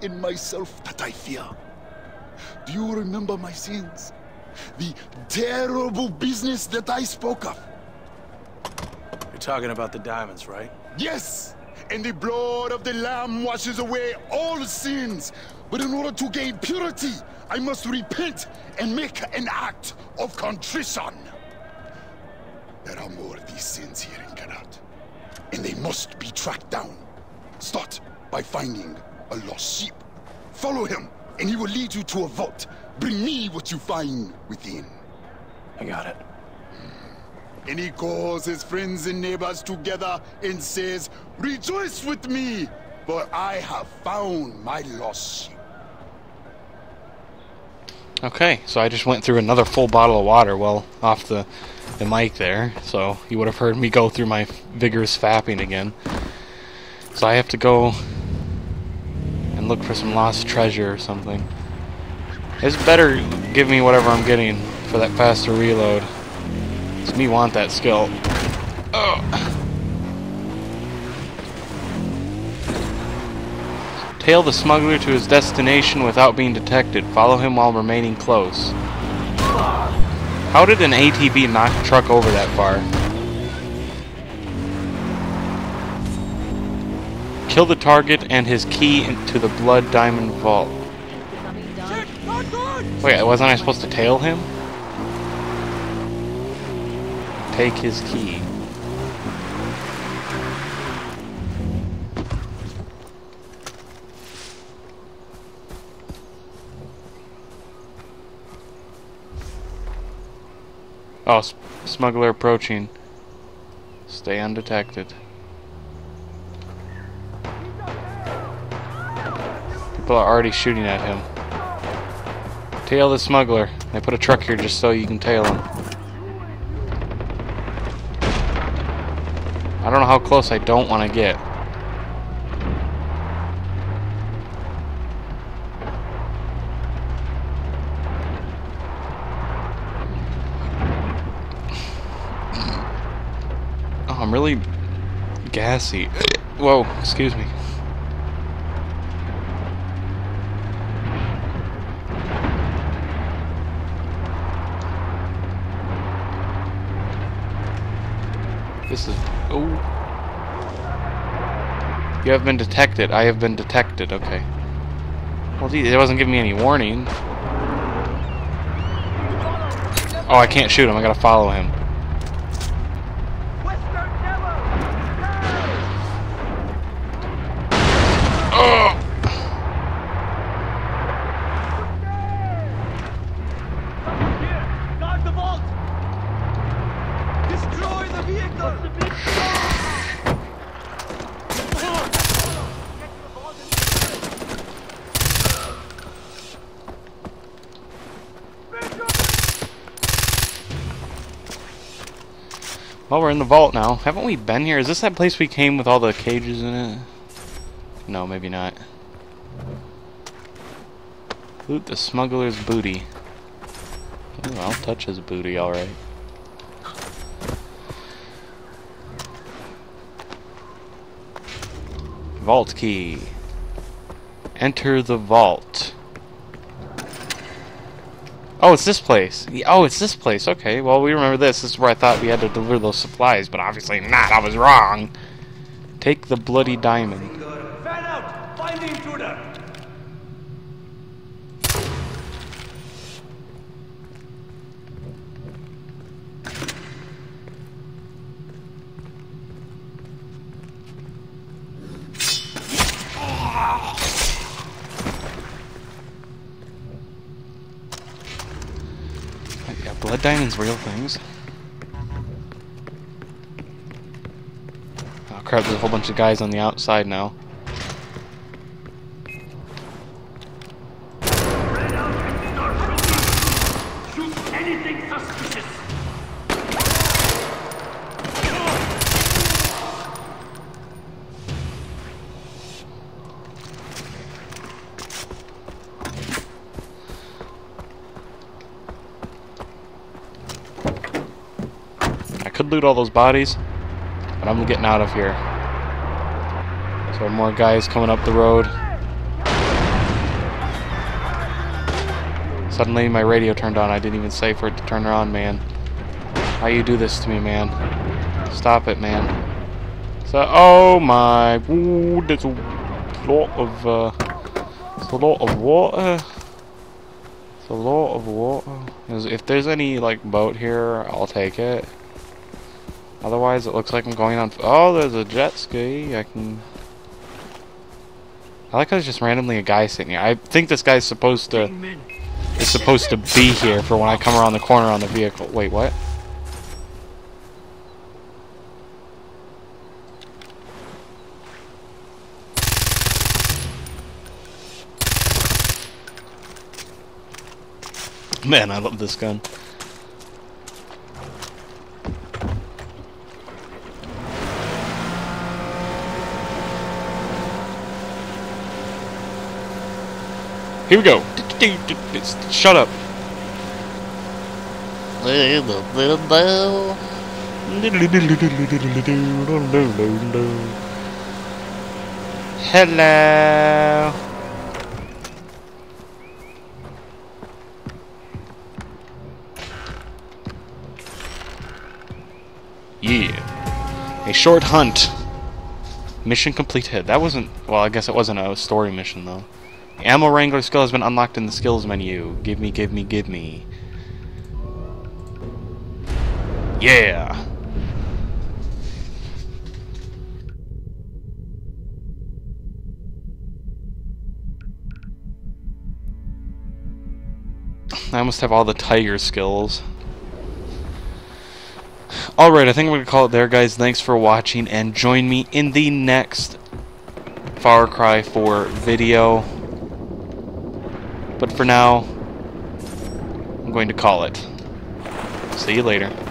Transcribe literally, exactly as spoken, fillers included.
in myself that I fear. Do you remember my sins? The terrible business that I spoke of? You're talking about the diamonds, right? Yes! And the blood of the Lamb washes away all sins. But in order to gain purity, I must repent and make an act of contrition. There are more of these sins here in Karat, and they must be tracked down. Start by finding a lost sheep. Follow him, and he will lead you to a vault. Bring me what you find within. I got it. And he calls his friends and neighbors together and says, "Rejoice with me, for I have found my lost sheep." Okay, so I just went through another full bottle of water, well, off the, the mic there, so you would have heard me go through my vigorous fapping again. So I have to go and look for some lost treasure or something. It's better give me whatever I'm getting for that faster reload. It's me want that skill. Oh. Tail the smuggler to his destination without being detected. Follow him while remaining close. How did an A T V knock a truck over that far? Kill the target and his key into the blood diamond vault. Wait, wasn't I supposed to tail him? Take his key. Oh, smuggler approaching. Stay undetected. People are already shooting at him. Tail the smuggler. They put a truck here just so you can tail him. I don't know how close I don't want to get. Oh, I'm really gassy. Whoa, excuse me. This is... Oh. You have been detected. I have been detected. Okay. Well, gee, it wasn't giving me any warning. Oh, I can't shoot him. I gotta follow him. Oh! Well, we're in the vault now. Haven't we been here? Is this that place we came with all the cages in it? No, maybe not. Loot the smuggler's booty. Ooh, I'll touch his booty, alright. Vault key. Enter the vault. Oh, it's this place. Oh, it's this place. Okay, well, we remember this. This is where I thought we had to deliver those supplies, but obviously not. I was wrong. Take the bloody diamond. Fan out! Find the intruder! Yeah, blood diamonds, real things. Oh crap, there's a whole bunch of guys on the outside now. Shoot anything suspicious! I could loot all those bodies, but I'm getting out of here. So more guys coming up the road. Suddenly my radio turned on. I didn't even say for it to turn on, man. How you do this to me, man? Stop it, man. So, oh my, ooh, there's a lot of, uh, there's a lot of water. There's a lot of water. If there's any, like, boat here, I'll take it. Otherwise, it looks like I'm going on, oh, there's a jet ski. I can, I like how there's just randomly a guy sitting here. I think this guy's supposed to, is supposed to be here for when I come around the corner on the vehicle. Wait, what? Man, I love this gun. Here we go. Shut up. Hello. Yeah. A short hunt. Mission completed. That wasn't... Well, I guess it wasn't a story mission, though. The Ammo Wrangler skill has been unlocked in the skills menu. Give me, give me, give me. Yeah. I almost have all the tiger skills. Alright, I think I'm going to call it there, guys. Thanks for watching, and join me in the next Far Cry four video. But for now, I'm going to call it. See you later.